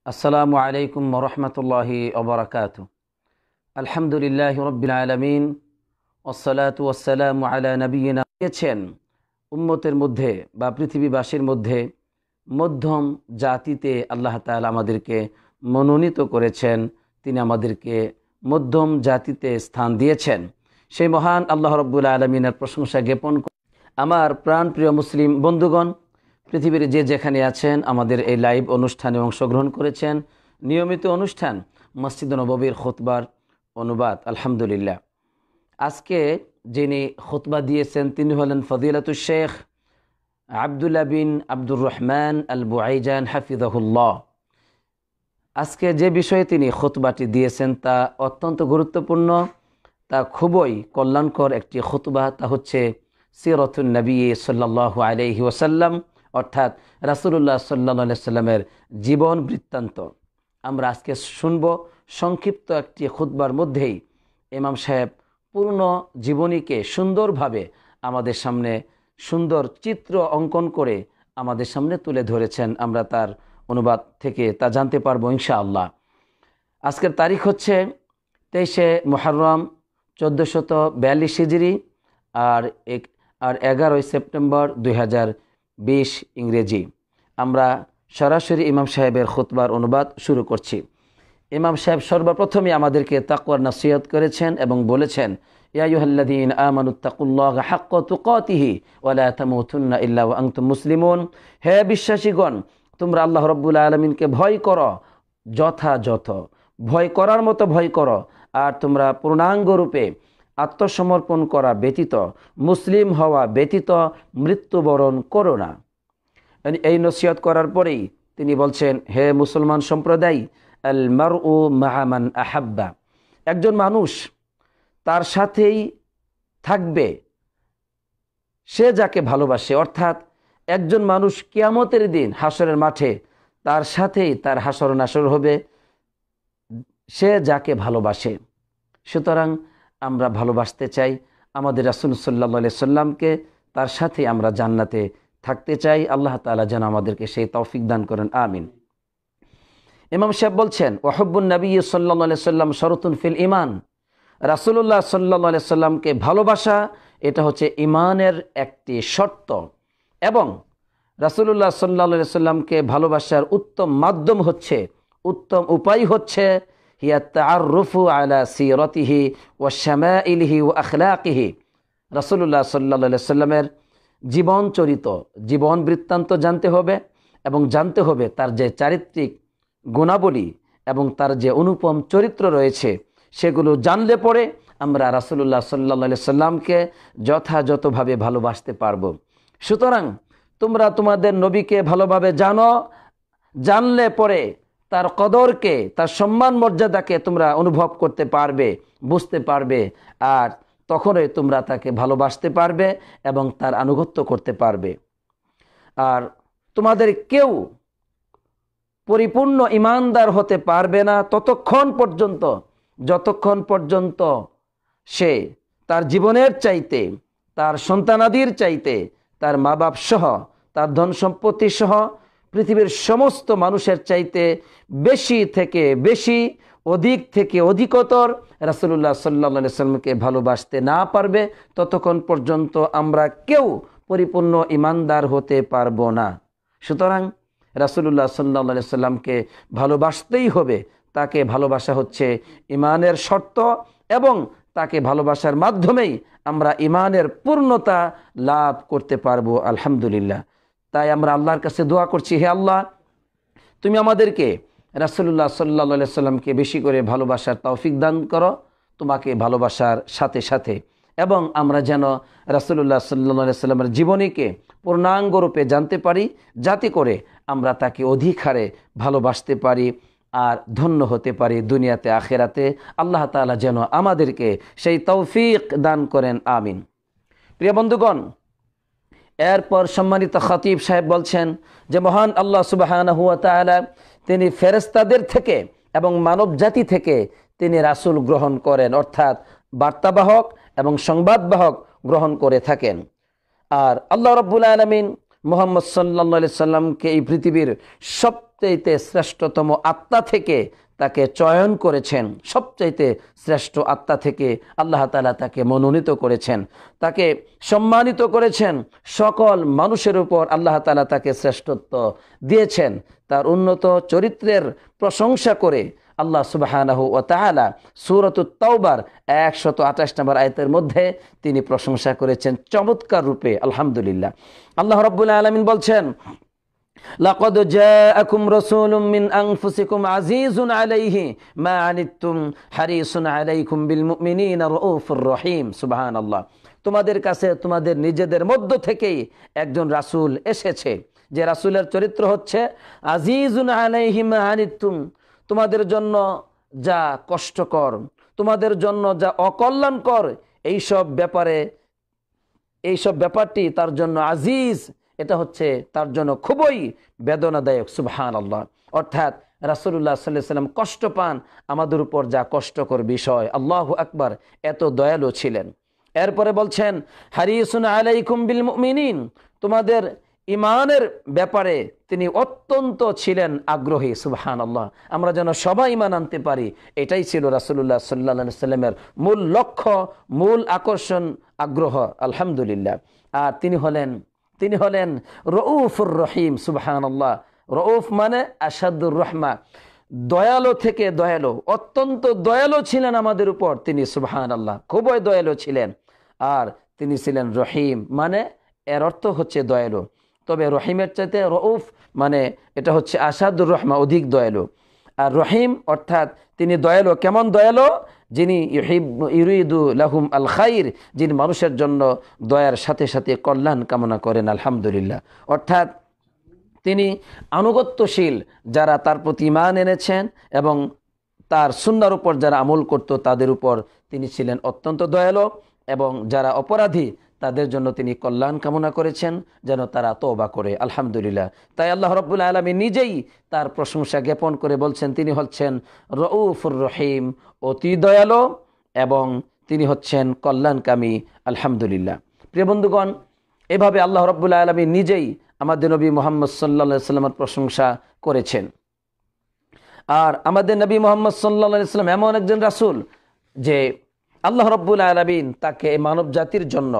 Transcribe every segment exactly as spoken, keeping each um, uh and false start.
আসসালামু আলাইকুম ওয়া রাহমাতুল্লাহি ওয়া বারাকাতুহু। আলহামদুলিল্লাহি রাব্বিল আলামিন ওয়াসসালাতু ওয়াসসালামু আলা নাবিয়িনা দিয়েছেন উম্মতের মধ্যে বা পৃথিবীবাসীর মধ্যে মধ্যম জাতিতে আল্লাহ তাআলা আমাদেরকে মনোনীত করেছেন। তিনি আমাদেরকে মধ্যম জাতিতে স্থান দিয়েছেন। সেই মহান আল্লাহ রাব্বুল আলামিনের প্রশংসা জ্ঞাপন করি। আমার প্রাণপ্রিয় মুসলিম বন্ধুগণ, পৃথিবীর যে যেখানে আছেন আমাদের এই লাইভ অনুষ্ঠানে অংশগ্রহণ করেছেন। নিয়মিত অনুষ্ঠান মসজিদ নববীর খুতবার অনুবাদ। আলহামদুলিল্লাহ, আজকে যিনি খুতবা দিয়েছেন তিনি হলেন ফজিলাতুশ শেখ আব্দুল্লাহ বিন আব্দুর রহমান আল বুআইজান হাফিজাহুল্লাহ। আজকে যে বিষয়ে তিনি খুতবাটি দিয়েছেন তা অত্যন্ত গুরুত্বপূর্ণ, তা খুবই কল্যাণকর একটি খুতবা। তা হচ্ছে সিরাতুন নবী সাল্লাল্লাহু আলাইহি ওয়াসাল্লাম, অর্থাৎ রাসূলুল্লাহ সাল্লাল্লাহু আলাইহি সাল্লামের জীবন বৃত্তান্ত আমরা আজকে শুনব। সংক্ষিপ্ত একটি খুতবার মধ্যেই ইমাম সাহেব পূর্ণ জীবনীকে সুন্দরভাবে আমাদের সামনে সুন্দর চিত্র অঙ্কন করে আমাদের সামনে তুলে ধরেছেন। আমরা তার অনুবাদ থেকে তা জানতে পারবো ইনশাআল্লাহ। আজকের তারিখ হচ্ছে তেইশে মুহররম চোদ্দোশত বিয়াল্লিশ হিজরি আর এক আর এগারোই সেপ্টেম্বর দুই হাজার বিশ ইংরেজি। আমরা সরাসরি ইমাম সাহেবের খুতবার অনুবাদ শুরু করছি। ইমাম সাহেব সর্বপ্রথমে আমাদেরকে তাকওয়ার নসিহত করেছেন এবং বলেছেন, ইয়া আইয়ুহাল্লাযীনা আমানুত্তাকুল্লাহা হাক্কা তুকাতিহি ওয়া লা তামুতুন্না ইল্লা ওয়া আনতুম মুসলিমুন। হে বিশ্বাসীগণ, তোমরা আল্লাহ রাব্বুল আলামিনকে ভয় করো, যথাযথ ভয় করার মতো ভয় করো, আর তোমরা পূর্ণাঙ্গ রূপে আত্মসমর্পণ করা ব্যতীত, মুসলিম হওয়া ব্যতীত মৃত্যুবরণ করো না। এই নসিহত করার পরেই তিনি বলছেন, হে মুসলমান সম্প্রদায়, আল মারউ মা'a মান আহাব্বা, একজন মানুষ তার সাথেই থাকবে সে যাকে ভালোবাসে। অর্থাৎ একজন মানুষ কিয়ামতের দিন হাসরের মাঠে তার সাথেই তার হাসর নাসর হবে সে যাকে ভালোবাসে। সুতরাং আমরা ভালোবাসতে চাই আমাদের রাসূল সাল্লাল্লাহু আলাইহি সাল্লামকে, তার সাথে আমরা জান্নাতে থাকতে চাই। আল্লাহ তাআলা যেন আমাদেরকে সেই তৌফিক দান করেন, আমিন। ইমাম সাহেব বলছেন, ওয়া হুব্বুন নবী সাল্লাল্লাহু আলাইহি সাল্লাম শরতুন ফিল ঈমান। রাসূলুল্লাহ সাল্লাল্লাহু আলাইহি সাল্লামকে ভালোবাসা এটা হচ্ছে ঈমানের একটি শর্ত, এবং রাসূলুল্লাহ সাল্লাল্লাহু আলাইহি সাল্লামকে ভালোবাসার উত্তম মাধ্যম হচ্ছে, উত্তম উপায় হচ্ছে হিয়া তাআররুফু আলা সিরাতিহি ওয়া শামাইলিহি ওয়া আখলাকিহি। রাসূলুল্লাহ সাল্লাল্লাহু আলাইহি সাল্লামের জীবন চরিত জীবন বৃত্তান্ত জানতে হবে, এবং জানতে হবে তার যে চারিত্রিক গুণাবলী এবং তার যে অনুপম চরিত্র রয়েছে, সেগুলো জানলে পরে আমরা রাসূলুল্লাহ সাল্লাল্লাহু আলাইহি সাল্লামকে যথাযথভাবে ভালোবাসতে পারবো। সুতরাং তোমরা তোমাদের নবীকে ভালোভাবে জানো, জানলে পরে তার কদরকে, তার সম্মান মর্যাদাকে তোমরা অনুভব করতে পারবে, বুঝতে পারবে, আর তখনই তোমরা তাকে ভালোবাসতে পারবে এবং তার আনুগত্য করতে পারবে। আর তোমাদের কেউ পরিপূর্ণ ঈমানদার হতে পারবে না ততক্ষণ পর্যন্ত যতক্ষণ পর্যন্ত সে তার জীবনের চাইতে, তার সন্তানাদির চাইতে, তার মা বাপ সহ, তার ধন সম্পত্তি সহ পৃথিবীর সমস্ত মানুষের চাইতে বেশি থেকে বেশি, অধিক থেকে অধিকতর রাসূলুল্লাহ সাল্লাল্লাহু আলাইহি সাল্লামকে ভালোবাসতে না পারবে ততক্ষণ পর্যন্ত আমরা কেউ পরিপূর্ণ ঈমানদার হতে পারবো না। সুতরাং রাসূলুল্লাহ সাল্লাল্লাহু আলাইহি সাল্লামকে ভালোবাসতেই হবে। তাকে ভালোবাসা হচ্ছে ঈমানের শর্ত, এবং তাকে ভালোবাসার মাধ্যমেই আমরা ঈমানের পূর্ণতা লাভ করতে পারবো। আলহামদুলিল্লাহ। তাই আমরা আল্লাহর কাছে দোয়া করছি, হে আল্লাহ, তুমি আমাদেরকে রাসূলুল্লাহ সাল্লাল্লাহু আলাইহি সাল্লামকে বেশি করে ভালোবাসার তৌফিক দান করো, তোমাকে ভালোবাসার সাথে সাথে, এবং আমরা যেন রাসূলুল্লাহ সাল্লাল্লাহু আলাইহি সাল্লামের জীবনীকে পূর্ণাঙ্গ রূপে জানতে পারি, যাতে করে আমরা তাকে অধিক হারে ভালোবাসতে পারি আর ধন্য হতে পারি দুনিয়াতে আখিরাতে। আল্লাহ তাআলা যেন আমাদেরকে সেই তৌফিক দান করেন, আমিন। প্রিয় বন্ধুগণ, এরপর সম্মানিত খতিব সাহেব বলছেন যে মহান আল্লাহ সুবহানাহু ওয়া তাআলা তিনি ফেরেশতাদের থেকে এবং মানব জাতি থেকে তিনি রাসূল গ্রহণ করেন, অর্থাৎ বার্তাবাহক এবং সংবাদবাহক গ্রহণ করে থাকেন। আর আল্লাহ রাব্বুল আলামিন মুহাম্মদ সাল্লাল্লাহু আলাইহি সাল্লামকে এই পৃথিবীর সব সবচাইতে শ্রেষ্ঠতম আত্মা থেকে তাকে চয়ন করেছেন, সবচাইতে শ্রেষ্ঠ আত্মা থেকে আল্লাহ তাআলা তাকে মনোনীত করেছেন, তাকে সম্মানিত করেছেন। সকল মানুষের উপর আল্লাহ তাআলা তাকে শ্রেষ্ঠত্ব দিয়েছেন। তার উন্নত চরিত্রের প্রশংসা করে আল্লাহ সুবহানাহু ওয়া তাআলা সূরাতুত তাওবার একশত আঠাশ নম্বর আয়াতের মধ্যে তিনি প্রশংসা করেছেন চমৎকার রূপে। আলহামদুলিল্লাহ। আল্লাহ রাব্বুল আলামিন বলছেন, লাকাদ জাআকুম রাসূলুম মিন আনফুসিকুম আজিজুন আলাইহি মা আনিতুম হারিসুন আলাইকুম বিল মুমিনিনা রাউফুর রহিম। সুবহানাল্লাহ। তোমাদের কাছে তোমাদের নিজেদের মধ্য থেকেই একজন রাসূল এসেছে, যে রাসূলের চরিত্র হচ্ছে আজিজুন আলাইহি মা আনিতুম, তোমাদের জন্য যা কষ্টকর, তোমাদের জন্য যা অকল্যাণকর, এইসব ব্যাপারে এইসব ব্যাপারটি তার জন্য আজিজ, এটা হচ্ছে তার জন্য খুবই বেদনাদায়ক। সুবহানাল্লাহ। অর্থাৎ রাসূলুল্লাহ সাল্লাল্লাহু আলাইহি ওয়াসাল্লাম কষ্ট পান আমাদের উপর যা কষ্টকর বিষয়। আল্লাহু আকবার, এত দয়ালু ছিলেন। এরপরে বলছেন হারিসুন আলাইকুম বিল মুমিনিন, তোমাদের ইমানের ব্যাপারে তিনি অত্যন্ত ছিলেন আগ্রহী। সুবহানাল্লাহ। আমরা যেন সবাই ইমান আনতে পারি, এটাই ছিল রাসূলুল্লাহ সাল্লাল্লাহু আলাইহি ওয়াসাল্লামের মূল লক্ষ্য, মূল আকর্ষণ, আগ্রহ। আলহামদুলিল্লাহ। আর তিনি হলেন তিনি হলেন রউফুর রহিম। সুবহানাল্লাহ। রউফ মানে আসাদুর রহমা, দয়ালু থেকে দয়ালু, অত্যন্ত দয়ালু ছিলেন আমাদের উপর তিনি। সুবহানাল্লাহ। খুবই দয়ালু ছিলেন। আর তিনি ছিলেন রহিম, মানে এর অর্থ হচ্ছে দয়ালু। তবে রহিমের চাইতে রউফ মানে এটা হচ্ছে আসাদুর রহমা, অধিক দয়ালু। আর রহিম অর্থাৎ তিনি দয়ালু। কেমন দয়ালু? যিনি ইউরিদু লাহুম আল খাইর, যিনি মানুষের জন্য দয়ার সাথে সাথে কল্যাণ কামনা করেন। আলহামদুলিল্লাহ। অর্থাৎ তিনি আনুগত্যশীল, যারা তার প্রতি ঈমান এনেছেন এবং তার সুন্নাহর উপর যারা আমল করত তাদের উপর তিনি ছিলেন অত্যন্ত দয়ালু, এবং যারা অপরাধী তাদের জন্য তিনি কল্যাণ কামনা করেছেন যেন তারা তওবা করে। আলহামদুলিল্লাহ। তাই আল্লাহ রাব্বুল আলামিন নিজেই তার প্রশংসা জ্ঞাপন করে বলছেন তিনি হচ্ছেন রউফুর রহিম, অতি দয়ালু, এবং তিনি হচ্ছেন কল্যাণকামী। আলহামদুলিল্লাহ। প্রিয় বন্ধুগণ, এভাবে আল্লাহ রাব্বুল আলামিন নিজেই আমাদের নবী মুহাম্মদ সাল্লাল্লাহু আলাইহি ওয়াসাল্লামের প্রশংসা করেছেন। আর আমাদের নবী মুহাম্মদ সাল্লাল্লাহু আলাইহি ওয়াসাল্লাম এমন একজন রাসূল যে আল্লাহ রাব্বুল আলামিন তাকে মানব জাতির জন্য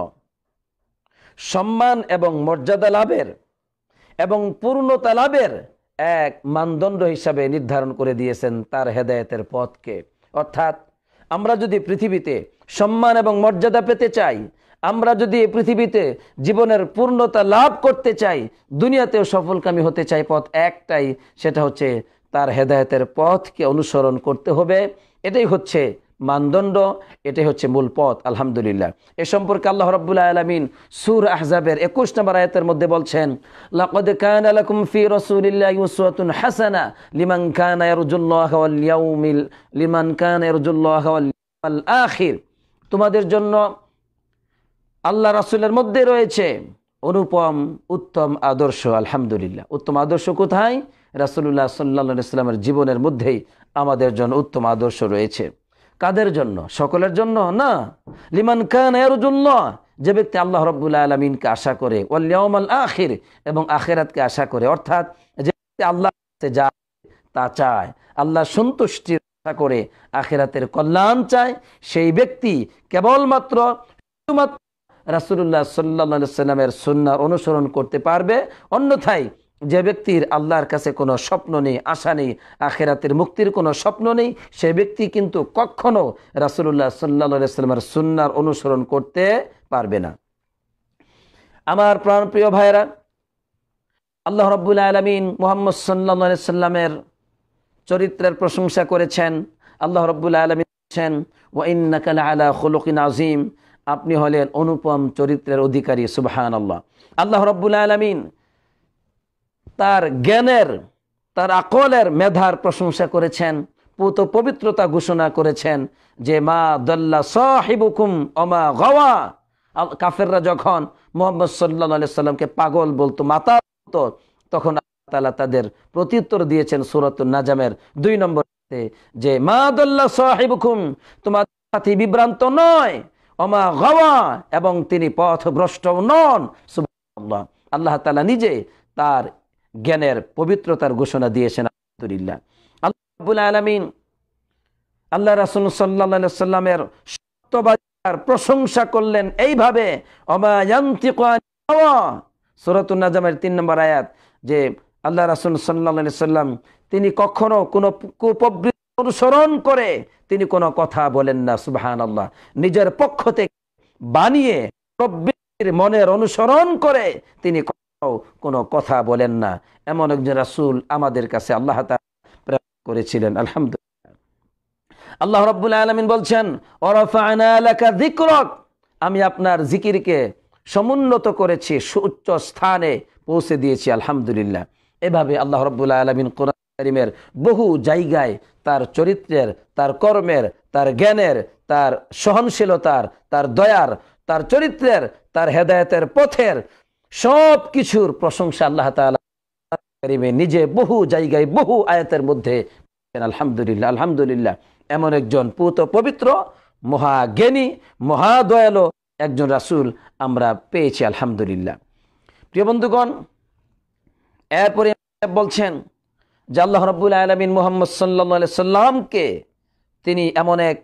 সম্মান এবং মর্যাদা লাভের এবং পূর্ণতা লাভের এক মানদণ্ড হিসাবে নির্ধারণ করে দিয়েছেন তার হেদায়েতের পথকে। অর্থাৎ আমরা যদি পৃথিবীতে সম্মান এবং মর্যাদা পেতে চাই, আমরা যদি পৃথিবীতে জীবনের পূর্ণতা লাভ করতে চাই, দুনিয়াতেও সফলকামী হতে চাই, পথ একটাই, সেটা হচ্ছে তার হেদায়েতের পথকে অনুসরণ করতে হবে। এটাই হচ্ছে মানদণ্ড, এটাই হচ্ছে মূল পথ। আলহামদুলিল্লাহ। এ সম্পর্কে আল্লাহ রাব্বুল আলামিন সূরা আহজাবের একুশ নম্বর আয়াতের মধ্যে বলছেন, লাকাদ কানা লাকুম ফি রাসূলিল্লাহি উসওয়াতুন হাসানা লিমান কানা ইয়ারজুল্লাহা ওয়াল ইয়াউমিল লিমান কানা ইয়ারজুল্লাহা ওয়াল ইয়াউমাল আখির, তোমাদের জন্য আল্লাহ রাসূলের মধ্যে রয়েছে অনুপম উত্তম আদর্শ। আলহামদুলিল্লাহ। উত্তম আদর্শ কোথায়? রাসূলুল্লাহ সাল্লাল্লাহু আলাইহি ওয়াসাল্লামের জীবনের মধ্যেই আমাদের জন্য উত্তম আদর্শ রয়েছে। কাদের জন্য? সকলের জন্য না। লিমান কানা ইয়ারজুল্লাহ, যে ব্যক্তি আল্লাহ রাব্বুল আলামিনকে আশা করে, ওয়াল ইয়াউমাল আখির, এবং আখিরাতকে আশা করে। অর্থাৎ যে ব্যক্তি আল্লাহর কাছে যা তা চায়, আল্লাহর সন্তুষ্টির আশা করে, আখিরাতের কল্যাণ চায়, সেই ব্যক্তি কেবলমাত্র শুধুমাত্র রাসূলুল্লাহ সাল্লাল্লাহু আলাইহি ওয়াসাল্লামের সুন্নাহ অনুসরণ করতে পারবে। অন্যথায় যে ব্যক্তির আল্লাহর কাছে কোনো স্বপ্ন নেই, আশা নেই, আখিরাতের মুক্তির কোনো স্বপ্ন নেই, সে ব্যক্তি কিন্তু কখনো রাসূলুল্লাহ সাল্লাল্লাহু আলাইহি ওয়াসাল্লামের সুন্নাহর অনুসরণ করতে পারবে না। আমার প্রাণপ্রিয় ভাইরা, আল্লাহ রাব্বুল আলামিন মুহাম্মদ সাল্লাল্লাহু আলাইহি ওয়াসাল্লামের চরিত্রের প্রশংসা করেছেন। আল্লাহ রাব্বুল আলামিন বলেছেন, ওয়া ইন্নাকা লাআলা খুলুকিন আযীম, আপনি হলেন অনুপম চরিত্রের অধিকারী। সুবহানাল্লাহ। আল্লাহ রাব্বুল আলামিন তার জ্ঞানের, তার আকলের, মেধার প্রশংসা করেছেন, পুত পবিত্রতা ঘোষণা করেছেন যে মা দাল্লা সাহিবুকুম ওমা গাওয়া। কাফেররা যখন মুহাম্মদ সাল্লাল্লাহু আলাইহি সাল্লামকে পাগল বলতো, মাতা বলতো, তখন আল্লাহ তাআলা তাদের প্রত্যুত্তর দিয়েছেন সূরাতুন নাজমের দুই নম্বরে যে মা দাল্লা সাহিবুকুম, তোমার সাথী বিভ্রান্ত নয়, ওমা গাওয়া, এবং তিনি পথভ্রষ্ট নন। সুবহানাল্লাহ। আল্লাহ তাআলা নিজে তার জ্ঞানের পবিত্রতার ঘোষণা দিয়েছেন আলহামদুলিল্লাহ। আল্লাহ রাব্বুল আলামিন আল্লাহ রাসূল সাল্লাল্লাহু আলাইহি সাল্লামের সত্যবাদিতার প্রশংসা করলেন এইভাবে, ওমা ইয়ানতিকু আনিল হাওয়া, সূরাতুন নাজমের তিন নম্বর আয়াত, যে আল্লাহ রাসূল সাল্লাল্লাহু আলাইহি সাল্লাম তিনি কখনো কোনো কুপ্রবৃত্তি অনুসরণ করে তিনি কোনো কথা বলেন না। সুবহানাল্লাহ। নিজের পক্ষ থেকে বানিয়ে প্রবৃত্তির মনের অনুসরণ করে তিনি কখনো কোনো কথা বলেন না। এমন একজন রাসূল আমাদের কাছে আল্লাহ তাআলা প্রেরণ করেছিলেন। আলহামদুলিল্লাহ। আল্লাহ রাব্বুল আলামিন বলছেন, ওয়ারাফা'না লাকা যিকরাক, আমি আপনার জিকিরকে সমুন্নত করেছি, সুউচ্চ স্থানে পৌঁছে দিয়েছি। আলহামদুলিল্লাহ। এভাবে আল্লাহ রাব্বুল আলামিন কোরআন কারীমের বহু জায়গায় তার চরিত্রের, তার কর্মের, তার জ্ঞানের, তার সহনশীলতার, তার দয়ার, তার চরিত্রের, তার হেদায়েতের পথের সব কিছুর প্রশংসা আল্লাহ তাআলা কারীমে নিজে বহু জায়গায় বহু আয়াতের মধ্যে। আলহামদুলিল্লাহ। আলহামদুলিল্লাহ। এমন একজন পুত পবিত্র মহাজ্ঞানী মহাদয়ালু একজন রাসূল আমরা পেয়েছি। আলহামদুলিল্লাহ। প্রিয় বন্ধুগণ, এরপরে বলছেন যে আল্লাহ রাব্বুল আলামিন মুহাম্মদ সাল্লাল্লাহু আলাইহি সাল্লামকে তিনি এমন এক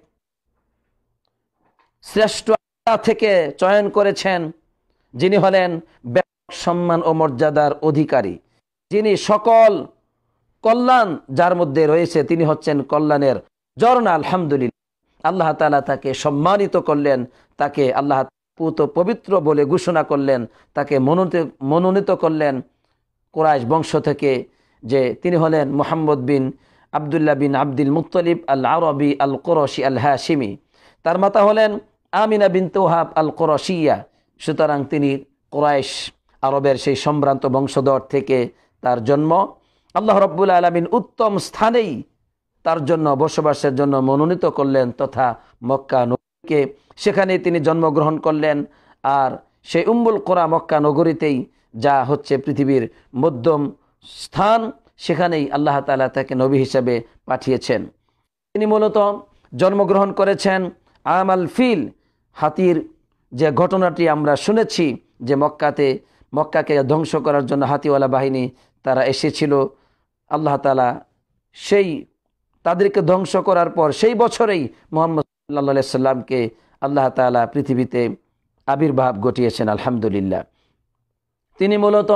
শ্রেষ্ঠ থেকে চয়ন করেছেন যিনি হলেন ব্যাপক সম্মান ও মর্যাদার অধিকারী, যিনি সকল কল্যাণ যার মধ্যে রয়েছে তিনি হচ্ছেন কল্যাণের ঝর্ণা। আলহামদুলিল্লাহ। আল্লাহ তাআলা তাকে সম্মানিত করলেন, তাকে আল্লাহ পুত পবিত্র বলে ঘোষণা করলেন, তাকে মনোনীত মনোনীত করলেন কুরাইশ বংশ থেকে, যে তিনি হলেন Muhammad bin Abdullah bin Abdul Muttalib al Arabi al কুরশি আল হাশিমি। তার মাতা হলেন আমিনা বিনতে ওয়াহাব আল কুরশিয়া। সুতরাং তিনি কুরাইশ আরবের সেই সম্ভ্রান্ত বংশধর থেকে তার জন্ম। আল্লাহ রাব্বুল আলামিন উত্তম স্থানেই তার জন্য বসবাসের জন্য মনোনীত করলেন তথা মক্কা নগরীকে, সেখানেই তিনি জন্মগ্রহণ করলেন। আর সেই উম্মুল কুরা মক্কা নগরীতেই, যা হচ্ছে পৃথিবীর মধ্যম স্থান, সেখানেই আল্লাহ তাআলা তাকে নবী হিসেবে পাঠিয়েছেন। তিনি মূলত জন্মগ্রহণ করেছেন আমাল ফিল, হাতির যে ঘটনাটি আমরা শুনেছি যে মক্কাতে মক্কাকে ধ্বংস করার জন্য হাতিওয়ালা বাহিনী তারা এসেছিল। আল্লাহ তাআলা সেই তাদেরকে ধ্বংস করার পর সেই বছরেই মুহাম্মদ সাল্লাল্লাহু আলাইহি সাল্লামকে আল্লাহ তাআলা পৃথিবীতে আবির্ভাব ঘটিয়েছেন। আলহামদুলিল্লাহ। তিনি মূলত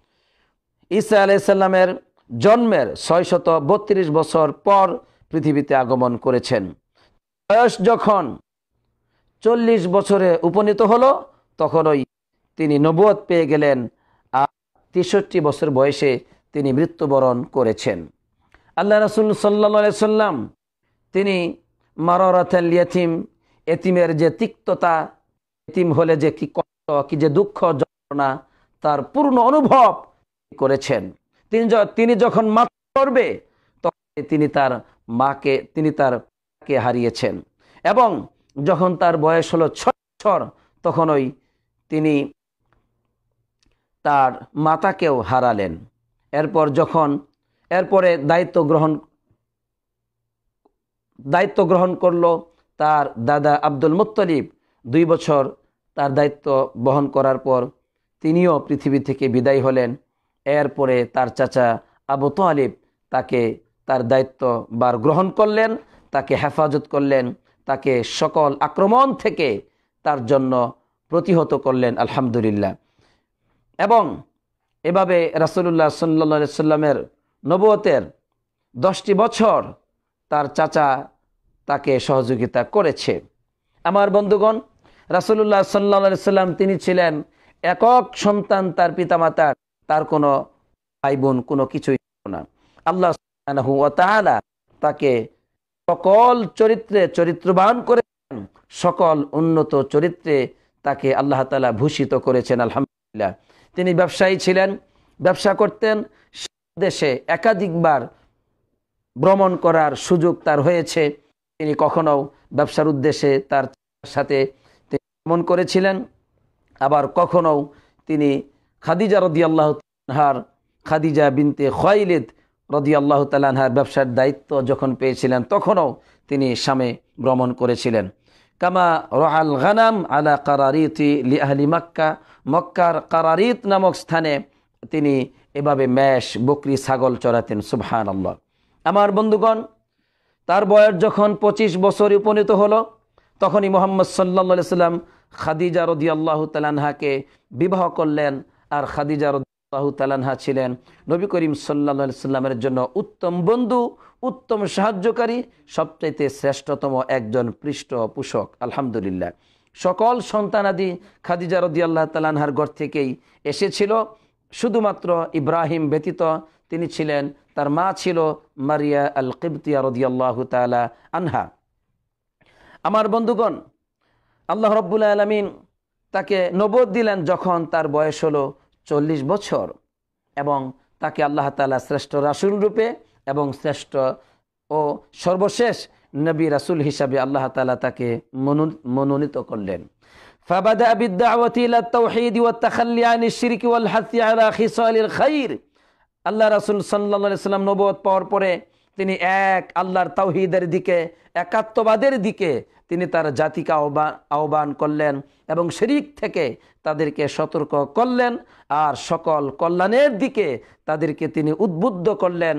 ঈসা আলাইহিস সালামের জন্মের ছয়শত বত্রিশ বছর পর পৃথিবীতে আগমন করেছেন। বয়স যখন চল্লিশ বছরে উপনীত হলো তখনই তিনি নবুয়ত পেয়ে গেলেন, আর তেষট্টি বছর বয়সে তিনি মৃত্যুবরণ করেছেন। আল্লাহ রাসূল সাল্লাল্লাহু আলাইহি সাল্লাম তিনি মারারাতাল ইয়াতীম, এতিমের যে তিক্ততা, এতিম হলে যে কি কষ্ট, কি যে দুঃখ যন্ত্রণা, তার পূর্ণ অনুভব করেছেন। তিনি তিনি যখন মারা পড়বে তখন তিনি তার মাকে তিনি তার মাকে হারিয়েছেন, এবং যখন তার বয়স হলো ছয় বছর তখনই তিনি তার মাতাকেও হারালেন। এরপর যখন এরপরে দায়িত্ব গ্রহণ দায়িত্ব গ্রহণ করলো তার দাদা আব্দুল মুত্তালিব। দুই বছর তার দায়িত্ব বহন করার পর তিনিও পৃথিবী থেকে বিদায় হলেন। এরপরে তার চাচা আবু তালিব তাকে তার দায়িত্ব বার গ্রহণ করলেন, তাকে হেফাজত করলেন, তাকে সকল আক্রমণ থেকে তার জন্য প্রতিহত করলেন। আলহামদুলিল্লাহ। এবং এভাবে রাসূলুল্লাহ সাল্লাল্লাহু আলাইহি সাল্লামের নবুয়তের দশটি বছর তার চাচা তাকে সহযোগিতা করেছে। আমার বন্ধুগণ, রাসূলুল্লাহ সাল্লাল্লাহু আলাইহি সাল্লাম তিনি ছিলেন একক সন্তান, তার পিতামাতার তার কোনো ভাই বোন কোনো কিছুই ছিল না। আল্লাহ সুবহানাহু ওয়া তাআলা তাকে সকল চরিত্রে চরিত্রবান করেছেন, সকল উন্নত চরিত্রে তাকে আল্লাহ তাআলা ভূষিত করেছেন। আলহামদুলিল্লাহ। তিনি ব্যবসায়ী ছিলেন, ব্যবসা করতেন, দেশে একাধিকবার ভ্রমণ করার সুযোগ তার হয়েছে। তিনি কখনো ব্যবসার উদ্দেশ্যে তার সাথে ভ্রমণ করেছিলেন, আবার কখনো তিনি খাদিজা রাদিয়াল্লাহু তাআলা আনহার খাদিজা বিনতে খুয়াইলিদ রাদিয়াল্লাহু তাআলা আনহার ব্যবসার দায়িত্ব যখন পেয়েছিলেন তখনও তিনি শামে ভ্রমণ করেছিলেন। কামা রাআল গানাম আলা কারারিতি লি আহলি মক্কা, মক্কার কারারিত নামক স্থানে তিনি এভাবে মেষ বকরি ছাগল চড়াতেন। সুবহানাল্লাহ। আমার বন্ধুগণ, তার বয়স যখন পঁচিশ বছরে উপনীত হলো, তখনই মুহাম্মদ সাল্লাল্লাহু আলাইহি সাল্লাম খাদিজা রাদিয়াল্লাহু তাআলা আনহাকে বিবাহ করলেন। আর খাদিজা রাদিয়াল্লাহু তাআলা আনহা ছিলেন নবী করিম সাল্লাল্লাহু আলাইহি সাল্লামের জন্য উত্তম বন্ধু, উত্তম সাহায্যকারী, সবচাইতে শ্রেষ্ঠতম একজন পৃষ্ঠপোষক। আলহামদুলিল্লাহ। সকল সন্তানাদি খাদিজা রাদিয়াল্লাহু তাআলা আনহার ঘর থেকেই এসেছিল, শুধুমাত্র ইব্রাহিম ব্যতীত। তিনি ছিলেন, তার মা ছিল মারিয়া আল কিবতিয়া রাদিয়াল্লাহু তাআলা আনহা। আমার বন্ধুগণ, আল্লাহ রাব্বুল আলামিন তাকে নবুয়ত দিলেন যখন তার বয়স হলো চল্লিশ বছর, এবং তাকে আল্লাহ তাআলা শ্রেষ্ঠ রাসূল রূপে এবং শ্রেষ্ঠ ও সর্বশেষ নবী রাসূল হিসাবে আল্লাহ তাআলা তাকে মনোনীত করলেন। ফাবাদা বিদ-দাওয়াতি ইলা তাওহীদ ওয়া তাখাল্লি আনিশ শিরক ওয়াল হাসি আলা খিসালিল খাইর। আল্লাহ রাসূল সাল্লাল্লাহু আলাইহি সাল্লাম নবুয়ত পাওয়ার পরে তিনি এক আল্লাহর তাওহীদের দিকে, একাত্মবাদের দিকে তিনি তার জাতিকে আহ্বান আহ্বান করলেন এবং শিরক থেকে তাদেরকে সতর্ক করলেন, আর সকল কল্যাণের দিকে তাদেরকে তিনি উদ্বুদ্ধ করলেন।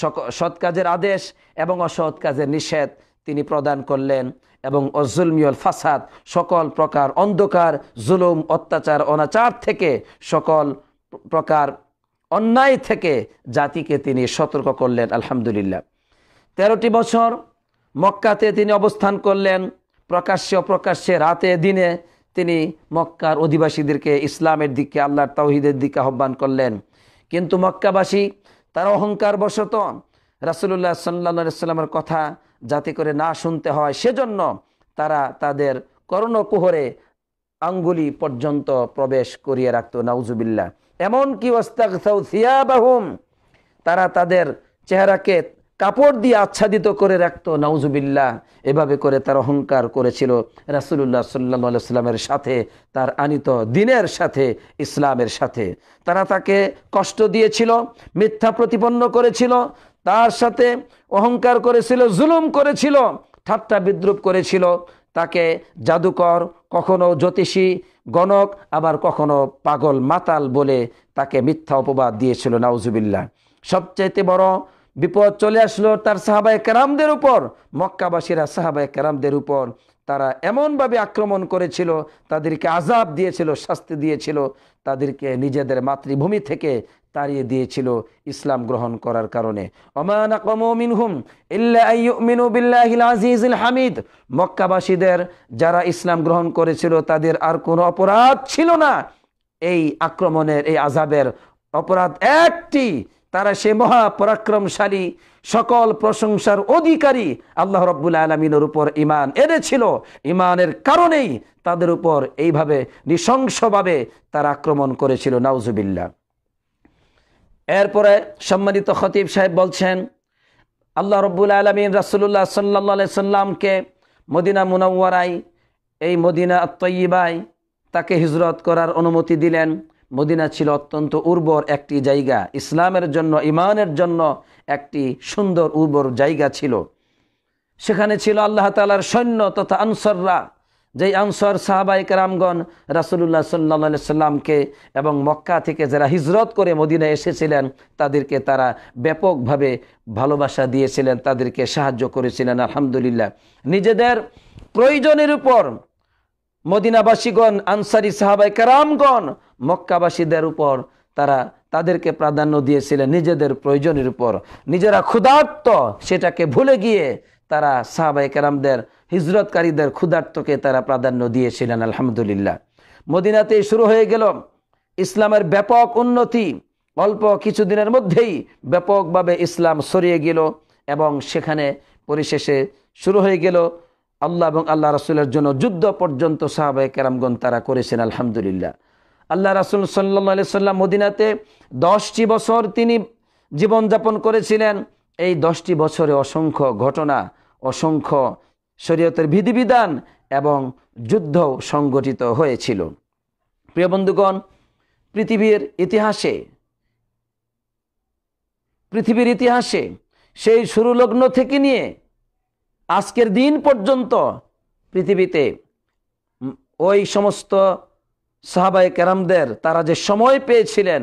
সৎ কাজের আদেশ এবং অসৎ কাজের নিষেধ তিনি প্রদান করলেন, এবং অজুলমিয়ল ফাসাদ, সকল প্রকার অন্ধকার, জুলুম, অত্যাচার, অনাচার থেকে, সকল প্রকার অন্যায় থেকে জাতিকে তিনি সতর্ক করলেন। আলহামদুলিল্লাহ। তেরোটি বছর মক্কাতে তিনি অবস্থান করলেন। প্রকাশ্যে অপ্রকাশ্যে, রাতে দিনে তিনি মক্কার অধিবাসীদেরকে ইসলামের দিকে, আল্লাহর তাওহীদের দিকে আহ্বান করলেন। কিন্তু মক্কাবাসী তার অহংকার বশত রাসূলুল্লাহ সাল্লাল্লাহু আলাইহি সাল্লামের কথা যাতে করে না শুনতে হয়, সেজন্য তারা তাদের কর্ণকুহরে আঙ্গুলি পর্যন্ত প্রবেশ করিয়ে রাখত। নাউজুবিল্লাহ। এমনকি ওয়াস্তাগসাউ সিয়াবাহুম, তারা তাদের চেহারাকে কাপড় দিয়ে আচ্ছাদিত করে রাখত। নাউজুবিল্লাহ। এভাবে করে তার অহংকার করেছিল রাসূলুল্লাহ সাল্লাল্লাহু আলাইহি সাল্লামের সাথে, তার আনিত দ্বীনের সাথে, ইসলামের সাথে। তারা তাকে কষ্ট দিয়েছিল, মিথ্যা প্রতিপন্ন করেছিল, তার সাথে অহংকার করেছিল, জুলুম করেছিল, ঠাট্টা বিদ্রুপ করেছিল। তাকে জাদুকর, কখনো জ্যোতিষী, গণক, আবার কখনো পাগল মাতাল বলে তাকে মিথ্যা অপবাদ দিয়েছিল। নাউজুবিল্লাহ। সবচাইতে বড় বিপদ চলে আসলো তার সাহাবায়ে কেরামদের উপর। মক্কাবাসীরা সাহাবায়ে কেরামদের উপর তারা এমনভাবে আক্রমণ করেছিল, তাদেরকে আযাব দিয়েছিল, শাস্তি দিয়েছিল, তাদেরকে নিজেদের মাতৃভূমি থেকে তাড়িয়ে দিয়েছিল ইসলাম গ্রহণ করার কারণে। ওমা নাকামু মিনহুম ইল্লা আইয়ুমিনু বিল্লাহিল আজিজিল হামিদ। মক্কাবাসীদের যারা ইসলাম গ্রহণ করেছিল তাদের আর কোনো অপরাধ ছিল না। এই আক্রমণের, এই আযাবের অপরাধ একটি, তারা সে মহা পরাক্রমশালী, সকল প্রশংসার অধিকারী আল্লাহ রাব্বুল আলামিনের উপর ঈমান এনেছিল। ঈমানের কারণেই তাদের উপর এইভাবে নৃশংসভাবে তারা আক্রমণ করেছিল। নাউজুবিল্লাহ। এরপরে সম্মানিত খতিব সাহেব বলছেন, আল্লাহ রাব্বুল আলামিন রাসূলুল্লাহ সাল্লাল্লাহু আলাইহি সাল্লামকে মদিনা মুনাওয়ারায়, এই মদিনা আত-তাইয়্যিবায় তাকে হিজরত করার অনুমতি দিলেন। মদিনা ছিল অত্যন্ত উর্বর একটি জায়গা, ইসলামের জন্য, ঈমানের জন্য একটি সুন্দর উর্বর জায়গা ছিল। সেখানে ছিল আল্লাহ তাআলার সৈন্য তথা আনসাররা, যেই আনসার সাহাবায়ে কেরামগণ রাসূলুল্লাহ সাল্লাল্লাহু আলাইহি সাল্লামকে এবং মক্কা থেকে যারা হিজরত করে মদিনায় এসেছিলেন তাদেরকে তারা ব্যাপকভাবে ভালোবাসা দিয়েছিলেন, তাদেরকে সাহায্য করেছিলেন। আলহামদুলিল্লাহ। নিজেদের প্রয়োজনের উপর মদিনাবাসীগণ, আনসারী সাহাবায়ে কেরামগণ মক্কাবাসীদের উপর তারা তাদেরকে প্রাধান্য দিয়েছিলেন নিজেদের প্রয়োজনের উপর। নিজেরা ক্ষুধার্ত সেটাকে ভুলে গিয়ে তারা সাহাবায়ে কেরামদের, হিজরতকারীদের ক্ষুধার্তকে তারা প্রাধান্য দিয়েছিলেন। আলহামদুলিল্লাহ। মদিনাতেই শুরু হয়ে গেল ইসলামের ব্যাপক উন্নতি। অল্প কিছুদিনের মধ্যেই ব্যাপকভাবে ইসলাম ছড়িয়ে গেল এবং সেখানে পরিশেষে শুরু হয়ে গেল আল্লাহ এবং আল্লাহ রাসূলের জন্য যুদ্ধ পর্যন্ত সাহাবায়ে কেরামগণ তারা করেছেন। আলহামদুলিল্লাহ। আল্লাহ রাসূল সাল্লাল্লাহু আলাইহি সাল্লাম মদিনাতে দশটি বছর তিনি জীবনযাপন করেছিলেন। এই দশটি বছরে অসংখ্য ঘটনা, অসংখ্য শরীয়তের বিধিবিধান এবং যুদ্ধ সংগঠিত হয়েছিল। প্রিয় বন্ধুগণ, পৃথিবীর ইতিহাসে পৃথিবীর ইতিহাসে সেই শুরু লগ্ন থেকে নিয়ে আজকের দিন পর্যন্ত পৃথিবীতে ওই সমস্ত সাহাবায়ে কেরামদের তারা যে সময় পেয়েছিলেন,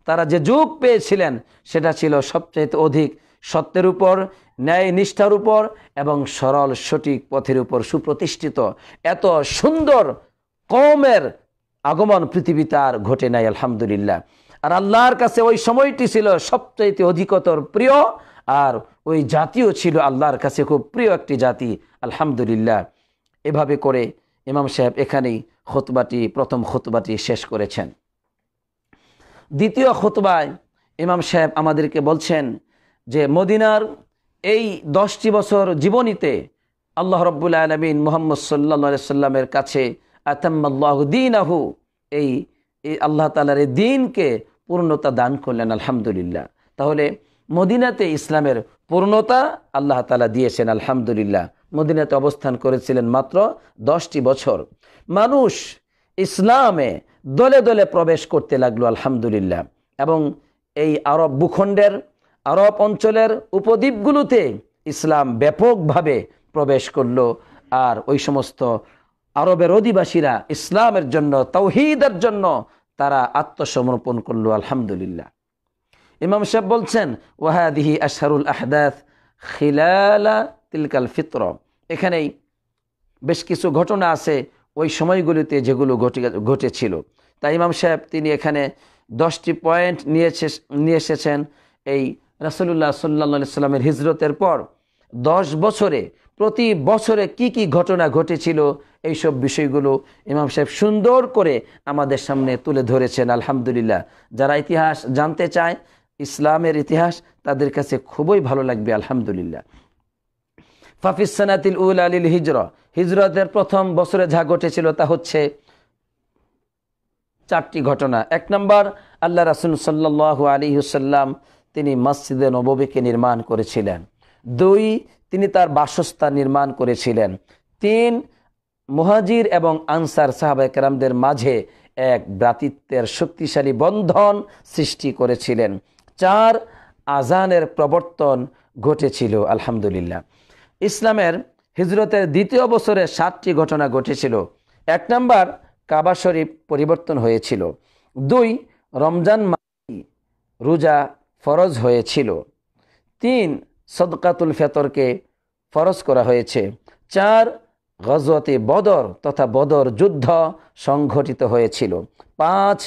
তারা যে যুগ পেয়েছিলেন সেটা ছিল সবচেয়ে অধিক সত্যের উপর, ন্যায় নিষ্ঠার উপর এবং সরল সঠিক পথের উপর সুপ্রতিষ্ঠিত। এত সুন্দর কওমের আগমন পৃথিবীতে আর ঘটে নাই আলহামদুলিল্লাহ। আর আল্লাহর কাছে ওই সময়টি ছিল সবচেয়ে অধিকতর প্রিয়, আর ওই জাতিও ছিল আল্লাহর কাছে খুব প্রিয় একটি জাতি আলহামদুলিল্লাহ। এভাবে করে ইমাম সাহেব এখানেই খুতবাটি প্রথম খুতবাটি শেষ করেছেন। দ্বিতীয় খুতবায় ইমাম সাহেব আমাদেরকে বলছেন যে মদিনার এই দশটি বছর জীবনীতে আল্লাহ রাব্বুল আলামিন মুহাম্মদ সাল্লাল্লাহু আলাইহি সাল্লামের কাছে আতাম্মাল্লাহু দীনাহু, এই আল্লাহ তাআলার এই দ্বীনকে পূর্ণতা দান করলেন আলহামদুলিল্লাহ। তাহলে মদিনাতে ইসলামের পূর্ণতা আল্লাহ তাআলা দিয়েছেন আলহামদুলিল্লাহ। মদিনাতে অবস্থান করেছিলেন মাত্র দশটি বছর। মানুষ ইসলামে দলে দলে প্রবেশ করতে লাগলো আলহামদুলিল্লাহ, এবং এই আরব ভূখণ্ডের আরব অঞ্চলের উপদ্বীপগুলোতে ইসলাম ব্যাপকভাবে প্রবেশ করলো। আর ওই সমস্ত আরবের অধিবাসীরা ইসলামের জন্য, তাওহীদের জন্য তারা আত্মসমর্পণ করলো আলহামদুলিল্লাহ। ইমাম সাহেব বলছেন ওয়াহাদিহি আশহারুল আহদাথ খিলালা তিলকাল ফিতর, এখানেই বেশ কিছু ঘটনা আছে ওই সময়গুলিতে যেগুলো ঘটে ঘটেছিল। তাই ইমাম সাহেব তিনি এখানে দশটি পয়েন্ট নিয়ে নিয়ে এসেছেন। এই রাসূলুল্লাহ সাল্লাল্লাহু আলাইহি সাল্লামের হিজরতের পর দশ বছরে প্রতি বছরে কি কি ঘটনা ঘটেছিল, এইসব বিষয়গুলো ইমাম সাহেব সুন্দর করে আমাদের সামনে তুলে ধরেছেন আলহামদুলিল্লাহ। যারা ইতিহাস জানতে চায়, ইসলামের ইতিহাস, তাদের কাছে খুবই ভালো লাগবে আলহামদুলিল্লাহ। ফাফিস সানাতিল উলা লিল হিজরা, হিজরতের প্রথম বছরে যা ঘটেছিল তা হচ্ছে চারটি ঘটনা। এক নম্বর, আল্লাহ রাসূল সাল্লাল্লাহু আলাইহি ওয়াসাল্লাম তিনি মসজিদে নববীকে নির্মাণ করেছিলেন। দুই, তিনি তার বাসস্থান নির্মাণ করেছিলেন। তিন, মুহাজির এবং আনসার সাহাবায়ে কেরামদের মাঝে এক ভ্রাতৃত্বের শক্তিশালী বন্ধন সৃষ্টি করেছিলেন। চার, আজানের প্রবর্তন ঘটেছিল আলহামদুলিল্লাহ। ইসলামের হিজরতের দ্বিতীয় বছরে সাতটি ঘটনা ঘটেছিল। এক নম্বর, কাবা শরীফ পরিবর্তন হয়েছিল। দুই, রমজান মাসে রোজা ফরজ হয়েছিল। তিন, সদকাতুল ফিতরকে ফরজ করা হয়েছে। চার, গজওয়াতে বদর তথা বদর যুদ্ধ সংঘটিত হয়েছিল। পাঁচ,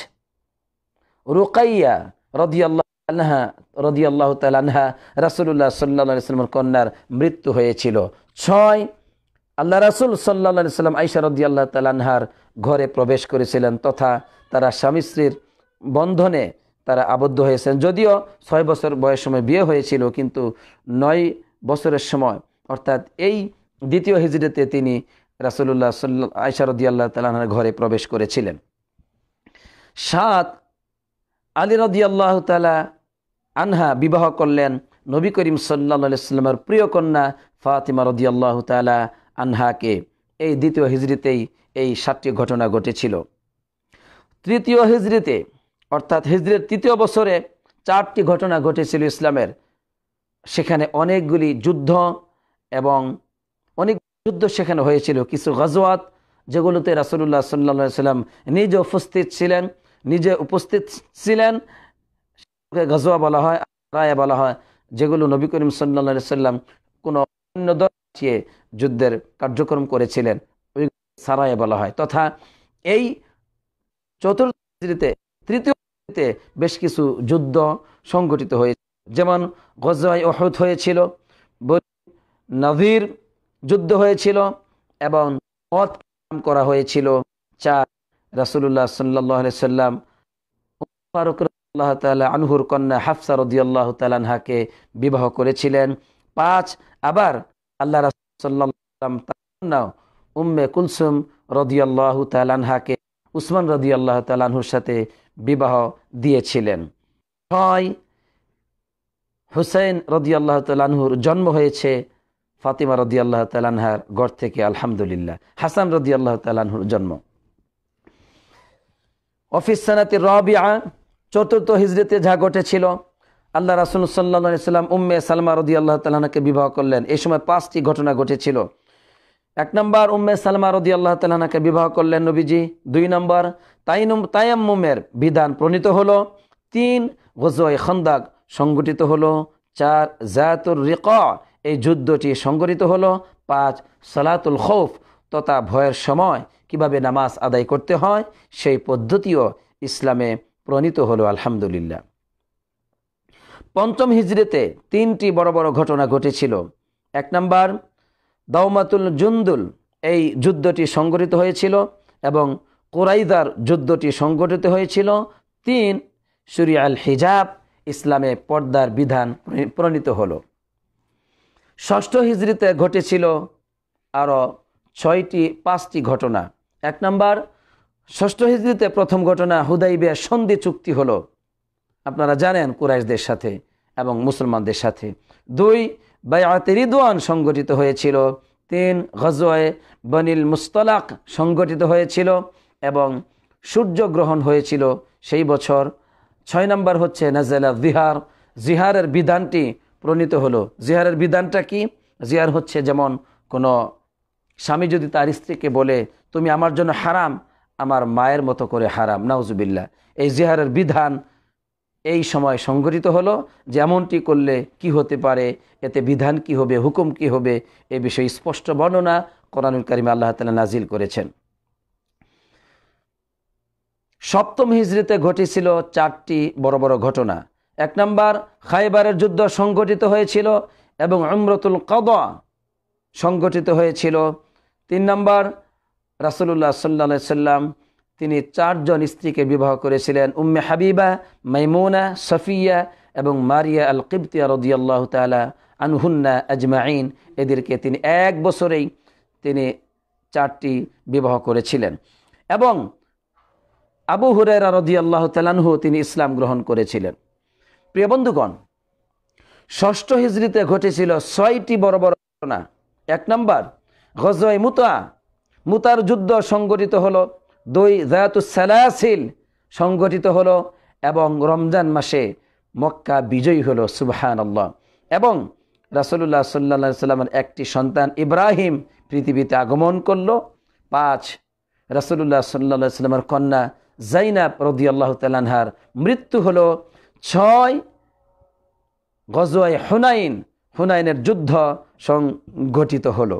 রুকাইয়া রাদিয়াল্লাহু আনহা রাদিয়াল্লাহু তাআলা আনহা রাসূলুল্লাহ সাল্লাল্লাহু আলাইহি ওয়াসাল্লামের কন্যার মৃত্যু হয়েছিল। ছয়, আল্লাহ রাসূল সাল্লাল্লাহু আলাইহি ওয়াসাল্লাম আয়েশা রাদিয়াল্লাহু তাআলা আনহার ঘরে প্রবেশ করেছিলেন তথা তারা স্বামী স্ত্রীর বন্ধনে তারা আবদ্ধ হয়েছেন। যদিও ছয় বছর বয়স সময় বিয়ে হয়েছিল, কিন্তু নয় বছরের সময় অর্থাৎ এই দ্বিতীয় হিজরতে তিনি রাসূলুল্লাহ সাল্লাল্লাহু আয়েশা রাদিয়াল্লাহু তাআলা আনহার ঘরে প্রবেশ করেছিলেন। সাত, আলী রাদিয়াল্লাহু তাআলা আনহা বিবাহ করলেন নবী করিম সাল্লাল্লাহু আলাইহি ওয়াসাল্লামের প্রিয় কন্যা ফাতিমা রাদিয়াল্লাহু তাআলা আনহাকে। এই দ্বিতীয় হিজরিতেই এই সাতটি ঘটনা ঘটেছিল। তৃতীয় হিজরিতে অর্থাৎ হিজরির তৃতীয় বছরে চারটি ঘটনা ঘটেছিল ইসলামের। সেখানে অনেকগুলি যুদ্ধ এবং অনেক যুদ্ধ সেখানে হয়েছিল। কিছু গজওয়াত যেগুলোতে রাসূলুল্লাহ সাল্লাল্লাহু আলাইহি ওয়াসাল্লাম নিজে উপস্থিত ছিলেন নিজে উপস্থিত ছিলেন গজওয়া বলা হয়, রায়া বলা হয়, যেগুলো নবী করিম সাল্লাল্লাহু আলাইহি ওয়াসাল্লাম কোনো অন্য দল দিয়ে যুদ্ধের কার্যক্রম করেছিলেন, ওই সারায়া বলা হয়। তথা এই চতুর্থ হিজরিতে তৃতীয় হিজরিতে বেশ কিছু যুদ্ধ সংঘটিত হয়েছে, যেমন গজওয়ায়ে উহুদ হয়েছিল, নজির যুদ্ধ হয়েছিল এবং পথ করা হয়েছিল। চার, রাসূলুল্লাহ সাল্লাল্লাহু আলাইহি ওয়াসাল্লাম ফারুক রাদিয়াল্লাহু তাআলা আনহুর কন্যা হাফসা রাদিয়াল্লাহু তাআলা আনহাকে বিবাহ করেছিলেন। পাঁচ, আবার আল্লাহ রাসূল সাল্লাল্লাহু আলাইহি ওয়াসাল্লাম তার কন্যা উম্মে কুলসুম রাদিয়াল্লাহু তাআলা আনহাকে উসমান রাদিয়াল্লাহু তাআলা আনহুর সাথে বিবাহ দিয়েছিলেন। ছয়, হুসাইন রাদিয়াল্লাহু তাআলা আনহুর জন্ম হয়েছে ফাতিমা রাদিয়াল্লাহু তাআলা আনহার ঘর থেকে আলহামদুলিল্লাহ। হাসান রাদিয়াল্লাহু তাআলা আনহুর জন্ম। অফিস সানাতি রাবিআ, চতুর্থ হিজরিতে যা ঘটেছিল, আল্লাহ রাসূল সাল্লাল্লাহু আলাইহি ওয়াসাল্লাম উম্মে সালমা রাদিয়াল্লাহু তাআলা আনহাকে বিবাহ করলেন। এই সময় পাঁচটি ঘটনা ঘটেছিল। এক নম্বর, উম্মে সালমা রাদিয়াল্লাহু তাআলা আনহাকে বিবাহ করলেন নবীজি। দুই নম্বর, তায়াম্মুমের বিধান প্রণীত হলো। তিন গজওয়ে খন্দাক সংগঠিত হলো। চার জাতুর রিকা, এই যুদ্ধটি সংগঠিত হলো। পাঁচ সালাতুল খৌফ তথা ভয়ের সময় কিভাবে নামাজ আদায় করতে হয় সেই পদ্ধতিও ইসলামে প্রণীত হলো আলহামদুলিল্লাহ। পঞ্চম হিজরিতে তিনটি বড় বড় ঘটনা ঘটেছিল। এক নম্বর দাওমাতুল জুন্দুল, এই যুদ্ধটি সংগঠিত হয়েছিল এবং কুরাইদার যুদ্ধটি সংগঠিত হয়েছিল। তিন শুরিয়া আল হিজাব, ইসলামে পর্দার বিধান প্রণীত হলো। ষষ্ঠ হিজরিতে ঘটেছিল আরও ছয়টি পাঁচটি ঘটনা। এক নম্বর ষষ্ঠ হিজরিতে প্রথম ঘটনা হুদাইবিয়া সন্ধি চুক্তি হলো, আপনারা জানেন, কুরাইশদের সাথে এবং মুসলমানদের সাথে। দুই বায়আতে রিদওয়ান সংগঠিত হয়েছিল। তিন গজওয়ে বনিল মুস্তালাক সংগঠিত হয়েছিল এবং সূর্যগ্রহণ হয়েছিল সেই বছর। ছয় নম্বর হচ্ছে নাজালা জিহার, জিহারের বিধানটি প্রণীত হলো। জিহারের বিধানটা কি? জিহার হচ্ছে যেমন কোনো স্বামী যদি তার স্ত্রীকে বলে তুমি আমার জন্য হারাম, আমার মায়ের মতো করে হারাম, নাউজুবিল্লাহ, এই জিহারের বিধান এই সময় সংগঠিত হলো। যে এমনটি করলে কি হতে পারে, এতে বিধান কি হবে, হুকুম কি হবে, এ বিষয়ে স্পষ্ট বর্ণনা কোরআনুল কারীমে আল্লাহ তাআলা নাজিল করেছেন। সপ্তম হিজরিতে ঘটেছিল চারটি বড় বড় ঘটনা। এক নম্বর খায়বারের যুদ্ধ সংগঠিত হয়েছিল এবং উমরাতুল কাদা সংগঠিত হয়েছিল। তিন নম্বর রাসূলুল্লাহ সাল্লাল্লাহু আলাইহি সাল্লাম তিনি চারজন স্ত্রীকে বিবাহ করেছিলেন, উম্মে হাবিবা, মাইমুনা, সফিয়া এবং মারিয়া আল কিবতিয়া রাদিয়াল্লাহু তাআলা আনহুন্না আজমাইন। এদেরকে তিনি এক বছরেই তিনি চারটি বিবাহ করেছিলেন এবং আবু হুরায়রা রাদিয়াল্লাহু তাআলা আনহু তিনি ইসলাম গ্রহণ করেছিলেন। প্রিয় বন্ধুগণ, ষষ্ঠ হিজরিতে ঘটেছিল ছয়টি বড় বড় ঘটনা। এক নম্বর গজওয়ে মুতা, মুতার যুদ্ধ সংগঠিত হলো। দুই যাতুস সালাসিল সংগঠিত হলো এবং রমজান মাসে মক্কা বিজয়ী হলো, সুবহানাল্লাহ। এবং রাসূলুল্লাহ সাল্লাল্লাহু আলাইহি সাল্লামের একটি সন্তান ইব্রাহিম পৃথিবীতে আগমন করলো। পাঁচ রাসূলুল্লাহ সাল্লাল্লাহু আলাইহি সাল্লামের কন্যা যায়নাব রাদিয়াল্লাহু তাআলা আনহার মৃত্যু হলো। ছয় গজওয়ে হুনাইন, হুনাইনের যুদ্ধ সংগঠিত হলো।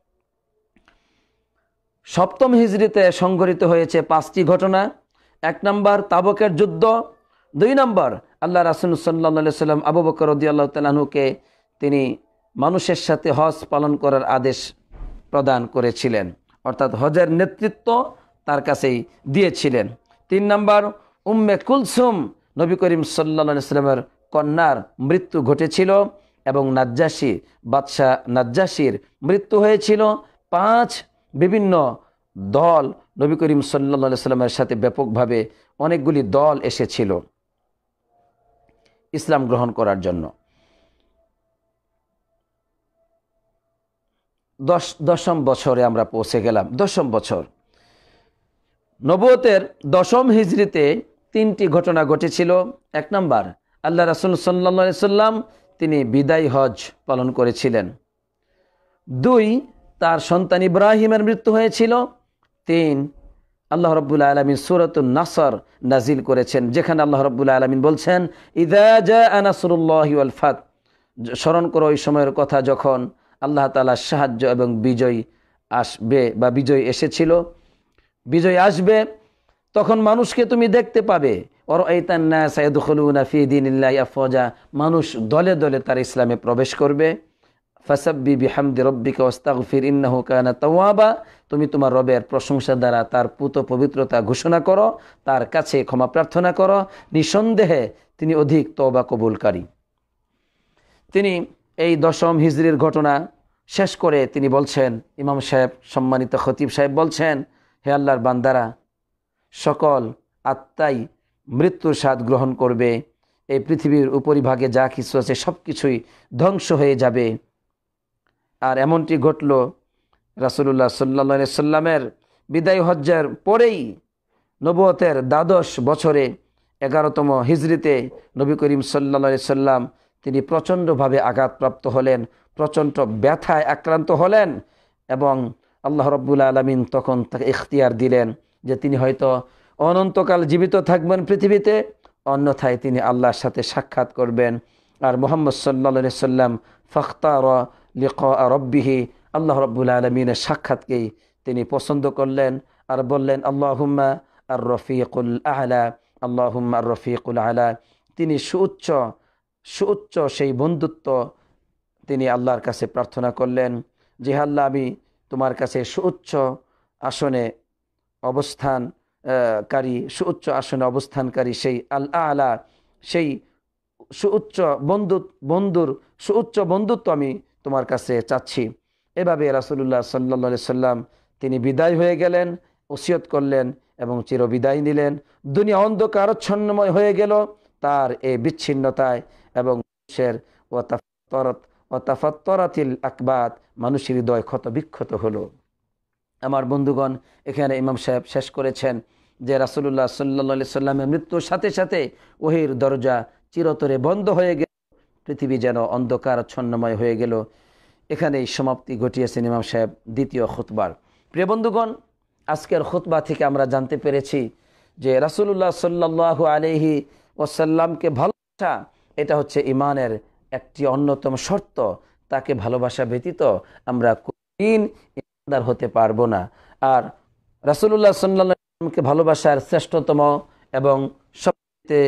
সপ্তম হিজরিতে সংঘটিত হয়েছে পাঁচটি ঘটনা। এক নম্বর তাবুকের যুদ্ধ। দুই নম্বর আল্লাহ রাসূল সাল্লাল্লাহু আলাইহি সাল্লাম আবু বকর রাদিয়াল্লাহু তাআলা আনহুকে তিনি মানুষের সাথে হজ পালন করার আদেশ প্রদান করেছিলেন, অর্থাৎ হজের নেতৃত্ব তার কাছেই দিয়েছিলেন। তিন নম্বর উম্মে কুলসুম, নবী করিম সাল্লাল্লাহু আলাইহি সাল্লামের কন্যার মৃত্যু ঘটেছিল এবং নাজ্জাশী, বাদশাহ নাজ্জাশীর মৃত্যু হয়েছিল। পাঁচ বিভিন্ন দল নবী করিম সাল্লাল্লাহু আলাইহি সাল্লামের সাথে ব্যাপকভাবে অনেকগুলি দল এসেছিল ইসলাম গ্রহণ করার জন্য। দশ দশম বছরে আমরা পৌঁছে গেলাম। দশম বছর নবুয়তের দশম হিজরিতে তিনটি ঘটনা ঘটেছিল। এক নম্বর আল্লাহ রাসূল সাল্লাল্লাহু আলাইহি সাল্লাম তিনি বিদায় হজ পালন করেছিলেন। দুই তার সন্তান ইব্রাহিমের মৃত্যু হয়েছিল। তিন আল্লাহ রাব্বুল আলামিন সূরাতুন নাসর নাজিল করেছেন, যেখানে আল্লাহ রাব্বুল আলামিন বলছেন ইযা জাআ নাসরুল্লাহি ওয়াল ফাত, স্মরণ করো ওই সময়ের কথা যখন আল্লাহ তাআলার সাহায্য এবং বিজয় আসবে বা বিজয় এসেছিল, বিজয় আসবে, তখন মানুষকে তুমি দেখতে পাবে ওয়ারাআইতান নাস ইয়াদখুলুনা ফি দীনিল্লাহি আফওয়াজা, মানুষ দলে দলে তার ইসলামে প্রবেশ করবে। ফাসাব্বি বিহামদি রব্বিকা ওয়াস্তাগফির ইন্নাহু কানা তাওয়াবা, তুমি তোমার রবের প্রশংসা দ্বারা তার পুত পবিত্রতা ঘোষণা করো, তার কাছে ক্ষমা প্রার্থনা করো, নিঃসন্দেহে তিনি অধিক তওবা কবুলকারী। তিনি এই দশম হিজরির ঘটনা শেষ করে তিনি বলছেন, ইমাম সাহেব, সম্মানিত খতিব সাহেব বলছেন, হে আল্লাহর বান্দারা, সকল আত্মাই মৃত্যুর স্বাদ গ্রহণ করবে, এই পৃথিবীর উপরিভাগে যা কিছু আছে সব কিছুই ধ্বংস হয়ে যাবে। আর এমনটি ঘটল রাসূলুল্লাহ সাল্লাল্লাহু আলাইহি সাল্লামের বিদায় হজ্জের পরেই নবুয়তের দ্বাদশ বছরে এগারোতম হিজরিতে নবী করিম সাল্লাল্লাহু আলাইহি সাল্লাম তিনি প্রচণ্ডভাবে আঘাতপ্রাপ্ত হলেন, প্রচণ্ড ব্যথায় আক্রান্ত হলেন এবং আল্লাহ রাব্বুল আলামিন তখন তাকে ইখতিয়ার দিলেন যে তিনি হয়তো অনন্তকাল জীবিত থাকবেন পৃথিবীতে, অন্যথায় তিনি আল্লাহর সাথে সাক্ষাৎ করবেন। আর মুহাম্মদ সাল্লাল্লাহু আলাইহি সাল্লাম ফাখতারা লিকা রাব্বিহি, আল্লাহ রাব্বুল আলামিনের সাক্ষাৎকেই তিনি পছন্দ করলেন আর বললেন আল্লাহুম্মা আর রফিকুল আলা, আল্লাহুম্মা আর রফিকুল আলা। তিনি সুউচ্চ সুউচ্চ সেই বন্ধুত্ব তিনি আল্লাহর কাছে প্রার্থনা করলেন যে আল্লাহ, আমি তোমার কাছে সুউচ্চ আসনে অবস্থান কারী সুউচ্চ আসনে অবস্থানকারী সেই আল আলা, সেই সুউচ্চ বন্ধু বন্ধুর সুউচ্চ বন্ধুত্ব আমি তোমার কাছে চাচ্ছি। এভাবে রাসূলুল্লাহ সাল্লাল্লাহু আলাইহি সাল্লাম তিনি বিদায় হয়ে গেলেন, ওসিয়ত করলেন এবং চিরবিদায় নিলেন। দুনিয়া অন্ধকারচ্ছন্নময় হয়ে গেল তার এই বিচ্ছিন্নতায়, এবং মানুষের ওয়াতাফাত্তরাত ওয়াতাফাত্তরাতিল আকবাদ, মানুষের হৃদয় ক্ষত বিক্ষত হলো। আমার বন্ধুগণ, এখানে ইমাম সাহেব শেষ করেছেন যে রাসূলুল্লাহ সাল্লাল্লাহু আলাইহি সাল্লামের মৃত্যুর সাথে সাথে ওহীর দরজা চিরতরে বন্ধ হয়ে গেল, পৃথিবী যেন অন্ধকারচ্ছন্নময় হয়ে গেল। এখানেই সমাপ্তি ঘটিয়েছেন ইমাম সাহেব দ্বিতীয় খুতবার। প্রিয় বন্ধুগণ, আজকের খুতবা থেকে আমরা জানতে পেরেছি যে রাসূলুল্লাহ সাল্লাল্লাহু আলাইহি ওয়াসাল্লামকে ভালোবাসা এটা হচ্ছে ঈমানের একটি অন্যতম শর্ত। তাকে ভালোবাসা ব্যতীত আমরা কোনদিন ঈমানদার হতে পারবো না। আর রাসূলুল্লাহ সাল্লাল্লাহু আলাইহি ওয়াসাল্লামকে ভালোবাসার শ্রেষ্ঠতম এবং সবচেয়ে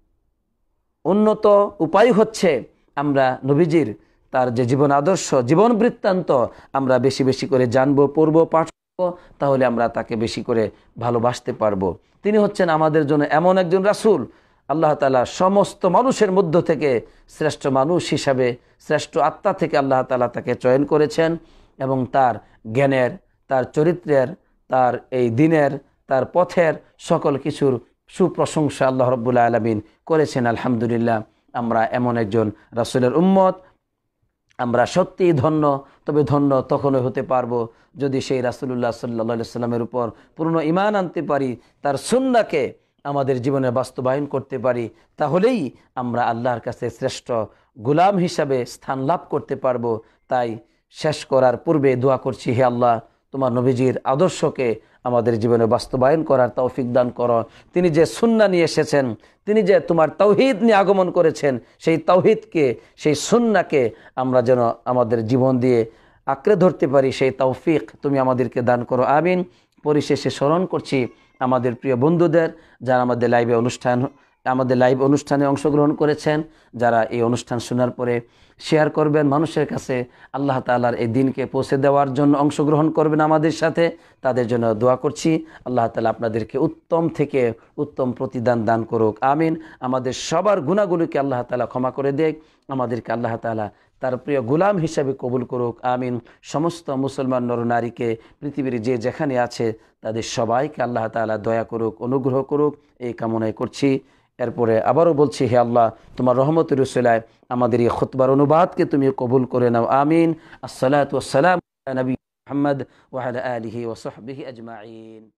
উন্নত উপায় হচ্ছে আমরা নবীজির তার যে জীবন আদর্শ, জীবন বৃত্তান্ত আমরা বেশি বেশি করে জানবো, পড়বো, পাঠ করবো, তাহলে আমরা তাকে বেশি করে ভালোবাসতে পারবো। তিনি হচ্ছেন আমাদের জন্য এমন একজন রাসূল, আল্লাহ তাআলা সমস্ত মানুষের মধ্য থেকে শ্রেষ্ঠ মানুষ হিসাবে, শ্রেষ্ঠ আত্মা থেকে আল্লাহ তাআলা তাকে চয়ন করেছেন এবং তার জ্ঞানের, তার চরিত্রের, তার এই দিনের, তার পথের সকল কিছুর সুপ্রশংসা আল্লাহ রাব্বুল আলামিন করেছেন। আলহামদুলিল্লাহ, আমরা এমন একজন রাসূলের উম্মত। আমরা সত্যিই ধন্য, তবে ধন্য তখনই হতে পারবো যদি সেই রাসূলুল্লাহ সাল্লাল্লাহু আলাইহি সাল্লামের উপর পূর্ণ ঈমান আনতে পারি, তার সুন্নাহকে আমাদের জীবনে বাস্তবায়ন করতে পারি, তাহলেই আমরা আল্লাহর কাছে শ্রেষ্ঠ গোলাম হিসাবে স্থান লাভ করতে পারবো। তাই শেষ করার পূর্বে দোয়া করছি, হে আল্লাহ, তোমার নবীজির আদর্শকে আমাদের জীবনে বাস্তবায়ন করার তৌফিক দান করো। তিনি যে সুন্নাহ নিয়ে এসেছেন, তিনি যে তোমার তাওহীদ নিয়ে আগমন করেছেন, সেই তাওহীদকে, সেই সুন্নাহকে আমরা যেন আমাদের জীবন দিয়ে আঁকড়ে ধরতে পারি, সেই তৌফিক তুমি আমাদেরকে দান করো, আমিন। পরিশেষে স্মরণ করছি আমাদের প্রিয় বন্ধুদের, যারা আমাদের লাইভে অনুষ্ঠান আমাদের লাইভ অনুষ্ঠানে অংশগ্রহণ করেছেন, যারা এই অনুষ্ঠান শোনার পরে শেয়ার করবেন মানুষের কাছে, আল্লাহ তাআলার এই দিনকে পৌঁছে দেওয়ার জন্য অংশগ্রহণ করবেন আমাদের সাথে, তাদের জন্য দোয়া করছি। আল্লাহ তাআলা আপনাদেরকে উত্তম থেকে উত্তম প্রতিদান দান করুক, আমিন। আমাদের সবার গুনাহগুলোকে আল্লাহ তাআলা ক্ষমা করে দেখ, আমাদেরকে আল্লাহ তাআলা তার প্রিয় গোলাম হিসাবে কবুল করুক, আমিন। সমস্ত মুসলমান নরনারীকে পৃথিবীর যে যেখানে আছে তাদের সবাইকে আল্লাহ তাআলা দয়া করুক, অনুগ্রহ করুক, এই কামনাই করছি। এরপরে আবারও বলছি, হে আল্লাহ, তোমার রহমতের উসিলায় আমাদের এই খুতবার অনুবাদকে তুমি কবুল করে নাও, আমিন। আসসালাতু ওয়াসসালামু আলা নবী মুহাম্মদ ওয়া আলা আলিহি ওয়া সাহবিহি আজমাইন।